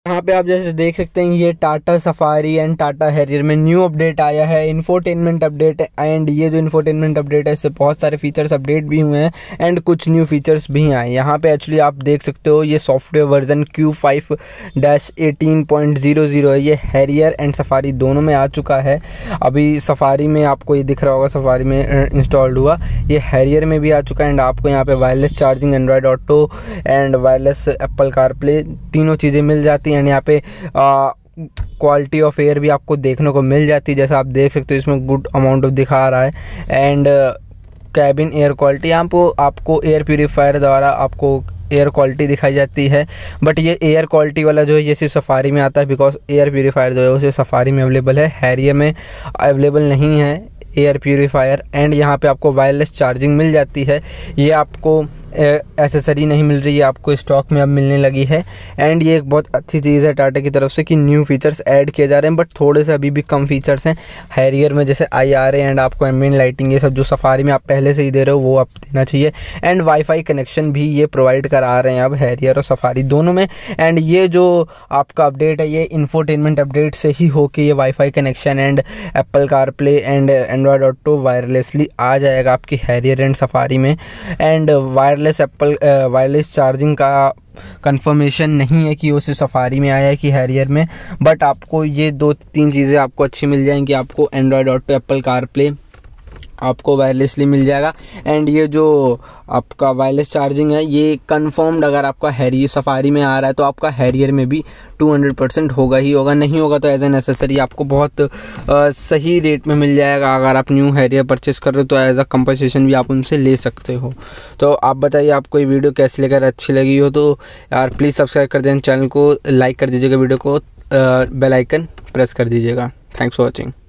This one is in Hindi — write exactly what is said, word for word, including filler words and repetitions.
यहाँ पे आप जैसे देख सकते हैं ये Tata Safari and Tata Harrier में न्यू अपडेट आया है, इन्फोटेनमेंट अपडेट। एंड ये जो इन्फोटेनमेंट अपडेट है इससे बहुत सारे फीचर्स अपडेट भी हुए हैं एंड कुछ न्यू फीचर्स भी आए। यहाँ पे एक्चुअली आप देख सकते हो ये software version Q five dash eighteen point zero zero है। ये हैरियर एंड सफारी दोनों में आ चुका है। अभी सफारी में आपको ये दिख रहा होगा, सफारी में इंस्टॉल्ड हुआ, ये हैरियर में भी आ चुका है। एंड आपको यहाँ पे wireless charging, Android Auto and wireless Apple CarPlay तीनों चीज़ें मिल जाती हैं। एंड यहाँ पे क्वालिटी ऑफ एयर भी आपको देखने को मिल जाती है, जैसा आप देख सकते हो इसमें गुड अमाउंट ऑफ दिखा रहा है। एंड कैबिन एयर क्वालिटी, यहाँ पर आपको एयर प्यूरीफायर द्वारा आपको एयर क्वालिटी दिखाई जाती है। बट ये एयर क्वालिटी वाला जो है ये सिर्फ सफारी में आता है, बिकॉज एयर प्यूरीफायर जो है उसे सफारी में अवेलेबल है, हैरियर में अवेलेबल नहीं है एयर प्यूरीफायर। एंड यहाँ पे आपको वायरलेस चार्जिंग मिल जाती है, ये आपको एसेसरी नहीं मिल रही है, आपको स्टॉक में अब मिलने लगी है। एंड ये एक बहुत अच्छी चीज़ है टाटा की तरफ से कि न्यू फीचर्स ऐड किए जा रहे हैं, बट थोड़े से अभी भी कम फीचर्स हैं हैरियर में, जैसे आई आर ए एंड आपको एम्बिएंट लाइटिंग, ये सब जो सफारी में आप पहले से ही दे रहे हो वो आप देना चाहिए। एंड वाईफाई कनेक्शन भी ये प्रोवाइड करा रहे हैं अब हैरियर और सफारी दोनों में। एंड ये जो आपका अपडेट है ये इन्फोटेनमेंट अपडेट से ही हो के ये wifi connection and Apple CarPlay and Android Auto wirelessly आ जाएगा आपकी हैरियर एंड सफारी में। And wire wireless Apple wireless charging का कंफर्मेशन नहीं है कि वो सिर्फ सफारी में आया है कि हैरियर में, बट आपको ये दो तीन चीज़ें आपको अच्छी मिल जाएंगी। आपको एंड्रॉयड ऑटो, एप्पल कारप्ले आपको वायरलेसली मिल जाएगा। एंड ये जो आपका वायरलेस चार्जिंग है ये कंफर्म्ड अगर आपका हैरियर सफारी में आ रहा है तो आपका हैरियर में भी टू हंड्रेड परसेंट होगा ही होगा, नहीं होगा तो एज एन एसेसरी आपको बहुत आ, सही रेट में मिल जाएगा। अगर आप न्यू हैरियर परचेस कर रहे हो तो एज अ कंपनसेशन भी आप उनसे ले सकते हो। तो आप बताइए आपको ये वीडियो कैसी लगी, अच्छी लगी हो तो यार प्लीज़ सब्सक्राइब कर दें चैनल को, लाइक कर दीजिएगा वीडियो को, बेल आइकन प्रेस कर दीजिएगा। Thanks for watching.